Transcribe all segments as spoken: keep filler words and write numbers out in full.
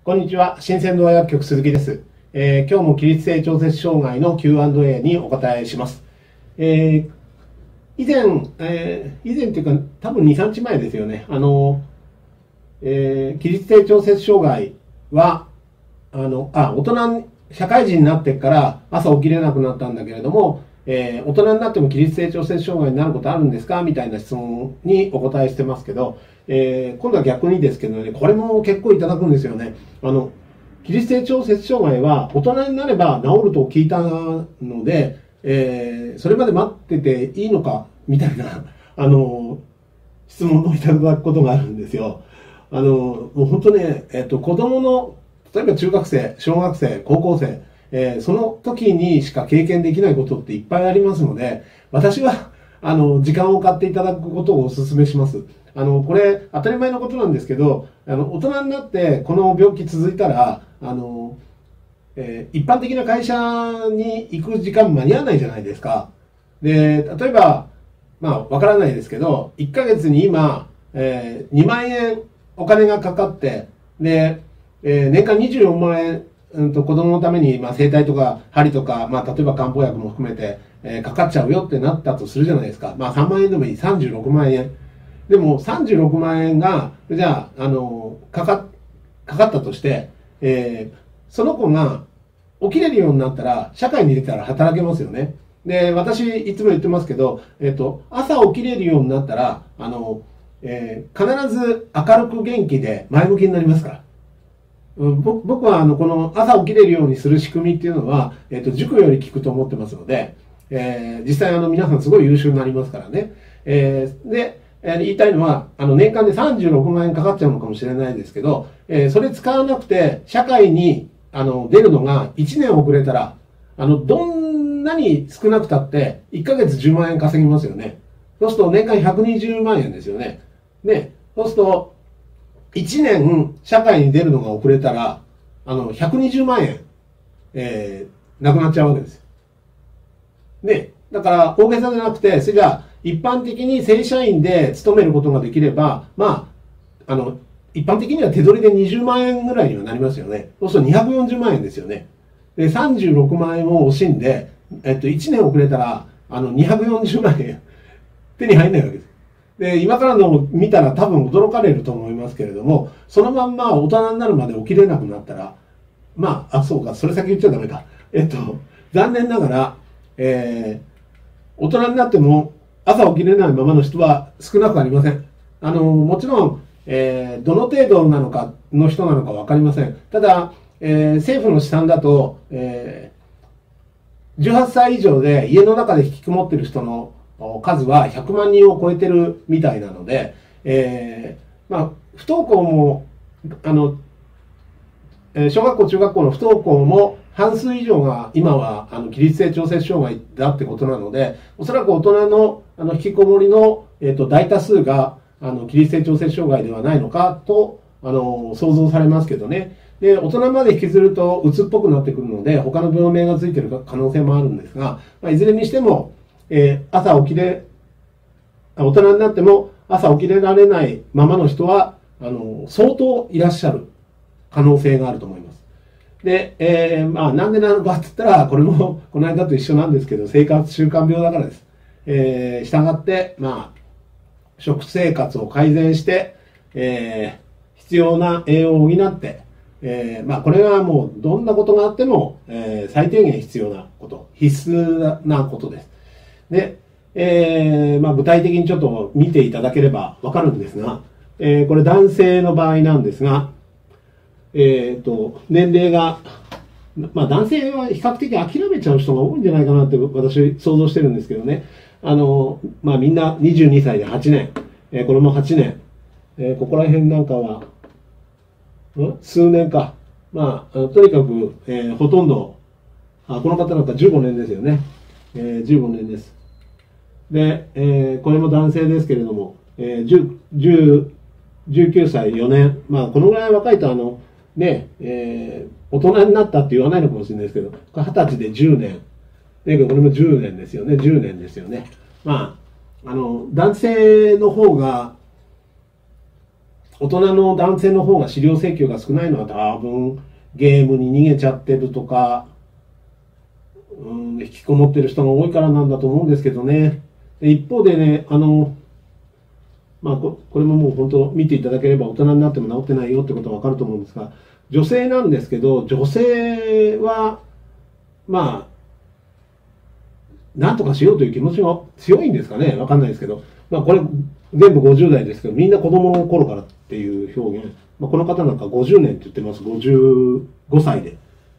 こんにちは。新鮮堂薬局鈴木です。えー、今日も起立性調節障害の キューアンドエー にお答えします。えー、以前、えー、以前というか多分に、さんにちまえですよね。あの、えー、起立性調節障害は、あの、あ、大人、社会人になってから朝起きれなくなったんだけれども、えー、大人になっても起立性調節障害になることあるんですかみたいな質問にお答えしてますけど、えー、今度は逆にですけどね、これも結構いただくんですよね。あの、起立性調節障害は大人になれば治ると聞いたので、えー、それまで待ってていいのかみたいな、あの、質問をいただくことがあるんですよ。あの、もう本当ね、えっと、子供の、例えば中学生、小学生、高校生、えー、その時にしか経験できないことっていっぱいありますので、私は、あの、時間を買っていただくことをお勧めします。あの、これ、当たり前のことなんですけど、あの、大人になってこの病気続いたら、あの、えー、一般的な会社に行く時間間に合わないじゃないですか。で、例えば、まあ、わからないですけど、いっかげつに今、えー、にまんえんお金がかかって、で、えー、年間にじゅうよんまんえん、うんと子供のために、まあ、整体とか針とか、まあ、例えば漢方薬も含めて、えー、かかっちゃうよってなったとするじゃないですか。まあ、さんまんえんでもいい、さんじゅうろくまんえん。でも、さんじゅうろくまんえんが、じゃあ、あの、かか、かかったとして、えー、その子が起きれるようになったら、社会に出たら働けますよね。で、私、いつも言ってますけど、えっと、朝起きれるようになったら、あの、えー、必ず明るく元気で前向きになりますから。僕はあのこの朝起きれるようにする仕組みっていうのは、えっと、塾より効くと思ってますので、えー、実際あの皆さんすごい優秀になりますからね。えー、で、えー、言いたいのは、あの年間でさんじゅうろくまんえんかかっちゃうのかもしれないですけど、えー、それ使わなくて社会にあの出るのがいちねん遅れたら、あの、どんなに少なくたっていっかげつじゅうまんえん稼ぎますよね。そうすると年間ひゃくにじゅうまんえんですよね。で、そうすると、いちねん社会に出るのが遅れたら、あの、ひゃくにじゅうまんえん、えー、なくなっちゃうわけですよ。ね。だから、大げさじゃなくて、それじゃあ、一般的に正社員で勤めることができれば、まあ、あの、一般的には手取りでにじゅうまんえんぐらいにはなりますよね。そうするとにひゃくよんじゅうまんえんですよね。で、さんじゅうろくまんえんを惜しんで、えっと、いちねん遅れたら、あの、にひゃくよんじゅうまんえん手に入んないわけです。で、今からのを見たら多分驚かれると思いますけれども、そのまんま大人になるまで起きれなくなったら、まあ、あ、そうか、それ先言っちゃダメか。えっと、残念ながら、えー、大人になっても朝起きれないままの人は少なくありません。あの、もちろん、えー、どの程度なのかの人なのかわかりません。ただ、えー、政府の試算だと、えー、じゅうはっさい以上で家の中で引きこもっている人の数はひゃくまんにんを超えてるみたいなので、えー、まあ、不登校も、あの、小学校、中学校の不登校も半数以上が今はあの起立性調節障害だってことなので、おそらく大人のあの引きこもりの、えー、と大多数があの起立性調節障害ではないのかとあの想像されますけどね。で、大人まで引きずるとうつっぽくなってくるので、他の病名がついている可能性もあるんですが、まあ、いずれにしても、えー、朝起きれ、大人になっても朝起きれられないままの人は、あの、相当いらっしゃる可能性があると思います。で、えー、まあ、なんでなのかって言ったら、これもこの間と一緒なんですけど、生活習慣病だからです。えー、従って、まあ、食生活を改善して、えー、必要な栄養を補って、えー、まあ、これはもうどんなことがあっても、えー、最低限必要なこと、必須なことです。で、えーまあ、具体的にちょっと見ていただければわかるんですが、えー、これ男性の場合なんですが、えー、と年齢が、まあ、男性は比較的諦めちゃう人が多いんじゃないかなって私想像してるんですけどね、あの、まあ、みんなにじゅうにさいではちねん、えー、これもはちねん、えー、ここら辺なんかは、ん数年か、まあ、とにかく、えー、ほとんど、あこの方なんかじゅうごねんですよね、えー、じゅうごねんです。で、えー、これも男性ですけれども、えー、じゅう、じゅう、じゅうきゅうさいよねん、まあ、このぐらい若いと、あの、ね、えー、大人になったって言わないのかもしれないですけど、はたちでじゅうねん。ね、これもじゅうねんですよね、じゅうねんですよね。まあ、あの、男性の方が、 大人の男性の方が資料請求が少ないのは多分ゲームに逃げちゃってるとか、うん、引きこもってる人が多いからなんだと思うんですけどね。で一方でね、あの、まあこ、これももう本当見ていただければ大人になっても治ってないよってことはわかると思うんですが、女性なんですけど、女性は、まあ、なんとかしようという気持ちが強いんですかね、わかんないですけど、まあこれ全部ごじゅう代ですけど、みんな子供の頃からっていう表現、まあ、この方なんかごじゅうねんって言ってます、ごじゅうごさいで。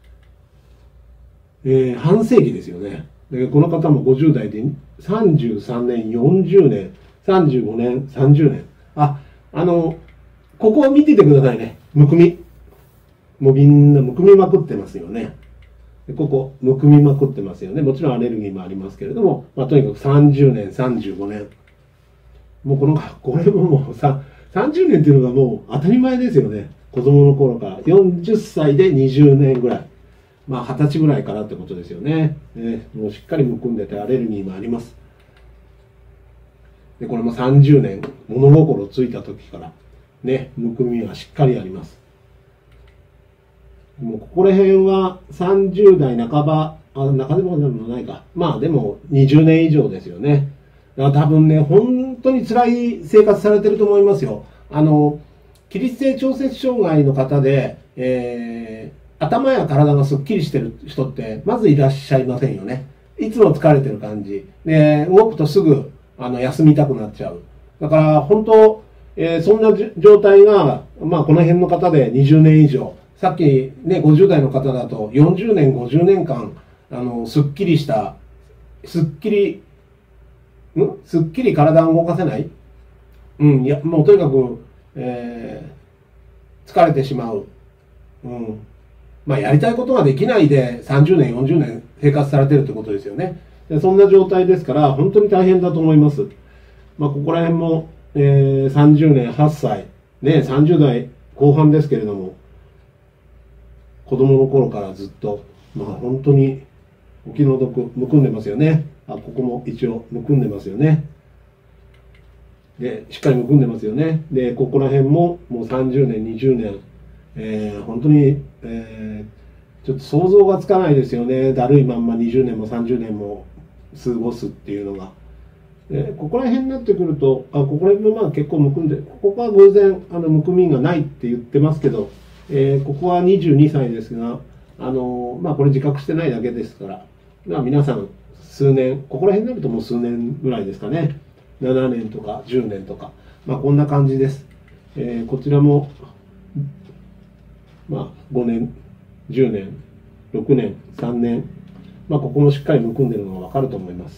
えー、半世紀ですよね。でこの方もごじゅう代でさんじゅうさんねん、よんじゅうねん、さんじゅうごねん、さんじゅうねん。あ、あの、ここを見ててくださいね。むくみ。もうみんなむくみまくってますよね。ここ、むくみまくってますよね。もちろんアレルギーもありますけれども、まあ、とにかくさんじゅうねん、さんじゅうごねん。もうこの、これももうさ、さんじゅうねんっていうのがもう当たり前ですよね。子供の頃から。よんじゅっさいでにじゅうねんぐらい。まあ、はたちぐらいからってことですよね。ね、もうしっかりむくんでてアレルギーもあります。で、これもさんじゅうねん、物心ついた時から、ね、むくみはしっかりあります。もうここら辺はさんじゅう代半ば、あ、中でもでもないか。まあでもにじゅうねん以上ですよね。だから多分ね、本当に辛い生活されてると思いますよ。あの、起立性調節障害の方で、えー、頭や体がすっきりしてる人ってまずいらっしゃいませんよね。いつも疲れてる感じ。で、動くとすぐあの休みたくなっちゃう。だから本当、えー、そんな状態が、まあこの辺の方でにじゅうねん以上、さっきね、ごじゅう代の方だとよんじゅうねん、ごじゅうねんかん、あの、すっきりした、すっきり、んすっきり体を動かせないうん、いや、もうとにかく、えー、疲れてしまう。うん。まあ、やりたいことができないでさんじゅうねん、よんじゅうねん生活されてるってことですよね。でそんな状態ですから、本当に大変だと思います。まあ、ここら辺も、えー、さんじゅうねん、はっさい、ね、さんじゅう代後半ですけれども、子供の頃からずっと、まあ本当にお気の毒、むくんでますよね。あ、ここも一応むくんでますよね。で、しっかりむくんでますよね。で、ここら辺ももうさんじゅうねん、にじゅうねん、えー、本当に、えー、ちょっと想像がつかないですよね。だるいまんまにじゅうねんもさんじゅうねんも過ごすっていうのが。でここら辺になってくると、あ、ここら辺もまあ結構むくんで、ここは偶然あのむくみがないって言ってますけど、えー、ここはにじゅうにさいですが、あのー、まあこれ自覚してないだけですから、まあ皆さん数年、ここら辺になるともう数年ぐらいですかね。ななねんとかじゅうねんとか、まあこんな感じです。えー、こちらも、まあごねん、じゅうねん、ろくねん、さんねん、まあここもしっかりむくんでるのがわかると思います。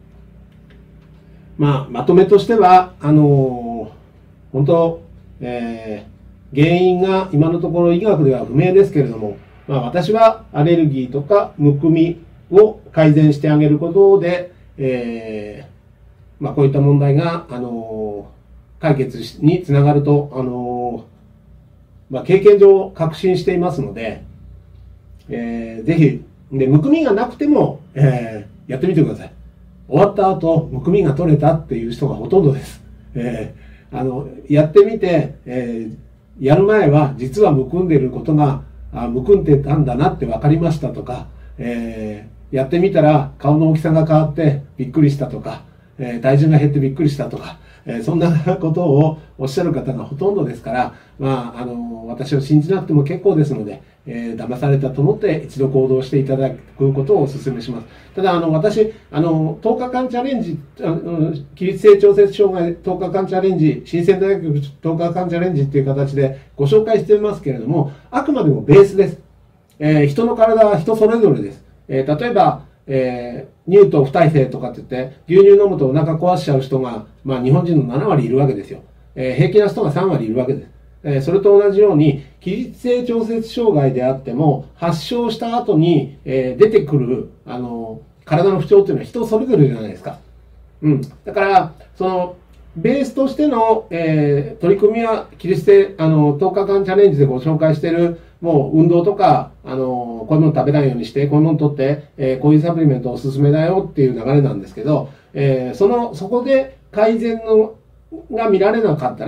まあまとめとしては、あのー、本当、えー原因が今のところ医学では不明ですけれども、まあ、私はアレルギーとかむくみを改善してあげることで、えーまあ、こういった問題が、あのー、解決につながると、あのーまあ、経験上確信していますので、えー、ぜひでむくみがなくても、えー、やってみてください。終わった後むくみが取れたっていう人がほとんどです。えー、あのやってみて、えーやる前は実はむくんでいることが、あ、むくんでたんだなって分かりましたとか、えー、やってみたら顔の大きさが変わってびっくりしたとか、えー、体重が減ってびっくりしたとか、えー、そんなことをおっしゃる方がほとんどですから、まあ、あの、私を信じなくても結構ですので、えー、騙されたと思って一度行動していただくことをお勧めします。ただ、あの、私、あの、とおかかんチャレンジ、あの起立性調節障害とおかかんチャレンジ、新鮮大学とおかかんチャレンジっていう形でご紹介していますけれども、あくまでもベースです。えー、人の体は人それぞれです。えー、例えば、えー、乳糖不耐性とかって言って、牛乳飲むとお腹壊しちゃう人が、まあ日本人のななわりいるわけですよ。えー、平気な人がさんわりいるわけです。えー、それと同じように、起立性調節障害であっても、発症した後に、えー、出てくる、あのー、体の不調っていうのは人それぞれじゃないですか。うん。だから、その、ベースとしての、えー、取り組みは、起立性、あの、とおかかんチャレンジでご紹介している、もう運動とか、あの、こういうもの食べないようにして、こういうもの取って、えー、こういうサプリメントおすすめだよっていう流れなんですけど、えー、その、そこで改善の、が見られなかったら、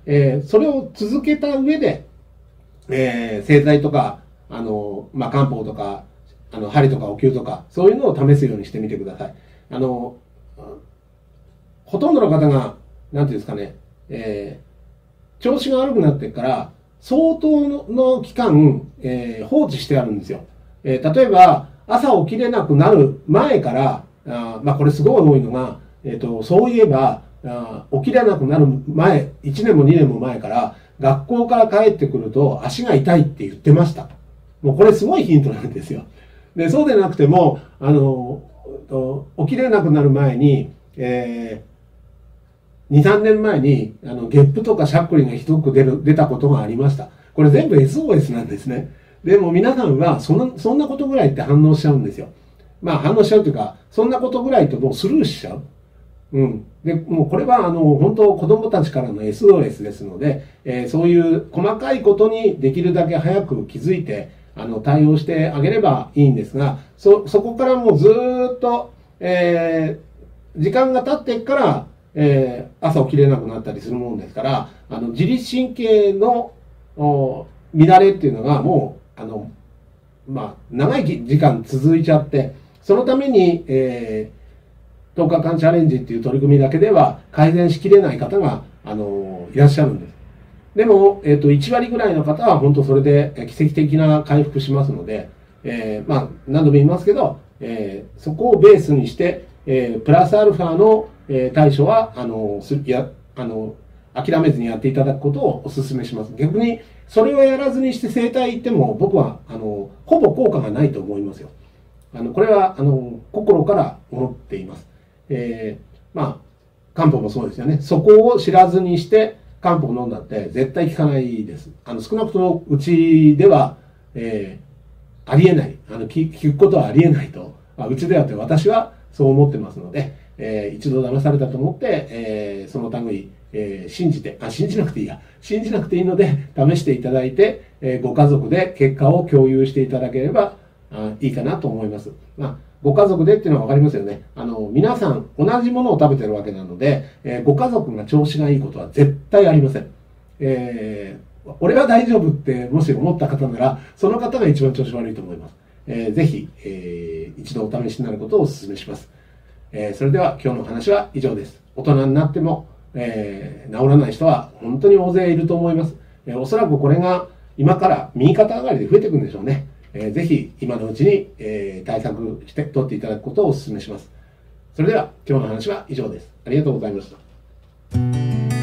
えー、それを続けた上で、えー、製剤とか、あの、まあ、漢方とか、あの、針とかお灸とか、そういうのを試すようにしてみてください。あの、ほとんどの方が、なんていうんですかね、えー、調子が悪くなってから、相当の期間、えー、放置してあるんですよ。えー、例えば、朝起きれなくなる前から、あまあ、これすごい多いのが、えっと、そういえば、あ起きれなくなる前、いちねんもにねんも前から、学校から帰ってくると足が痛いって言ってました。もうこれすごいヒントなんですよ。で、そうでなくても、あの、起きれなくなる前に、えー、に、さんねんまえに、あの、ゲップとかしゃっくりがひどく出る、出たことがありました。これ全部 エスオーエス なんですね。でも皆さんは、そんな、そんなことぐらいって反応しちゃうんですよ。まあ反応しちゃうというか、そんなことぐらいともうスルーしちゃう。うん。で、もうこれはあの、本当子供たちからの エスオーエス ですので、えー、そういう細かいことにできるだけ早く気づいて、あの、対応してあげればいいんですが、そ、そこからもうずーっと、えー、時間が経ってから、えー、朝起きれなくなったりするもんですから、あの、自律神経の乱れっていうのがもう、あの、まあ、長い時間続いちゃって、そのために、えー、とおかかんチャレンジっていう取り組みだけでは改善しきれない方が、あのー、いらっしゃるんです。でも、えっと、いち割ぐらいの方は本当それで奇跡的な回復しますので、えー、まあ、何度も言いますけど、えー、そこをベースにして、えー、プラスアルファの、えー、対処は、あの、すや、あの、諦めずにやっていただくことをお勧めします。逆に、それをやらずにして整体行っても、僕は、あの、ほぼ効果がないと思いますよ。あの、これは、あの、心から思っています。えー、まあ、漢方もそうですよね。そこを知らずにして、漢方を飲んだって絶対効かないです。あの、少なくともうちでは、えー、ありえない。あの、聞くことはありえないと。まあ、うちではって私はそう思ってますので、えー、一度騙されたと思って、えー、その類、えー、信じて、あ、信じなくていいや。信じなくていいので、試していただいて、えー、ご家族で結果を共有していただければ、あいいかなと思います。まあ、ご家族でっていうのは分かりますよね。あの、皆さん同じものを食べてるわけなので、えー、ご家族が調子がいいことは絶対ありません。えー、俺は大丈夫ってもし思った方なら、その方が一番調子悪いと思います。えー、ぜひ、えー、一度お試しになることをお勧めします。えー、それでは今日の話は以上です。大人になっても、えー、治らない人は本当に大勢いると思います。えー、おそらくこれが今から右肩上がりで増えていくんでしょうね。えー、ぜひ今のうちに、えー、対策して取っていただくことをお勧めします。それでは今日の話は以上です。ありがとうございました。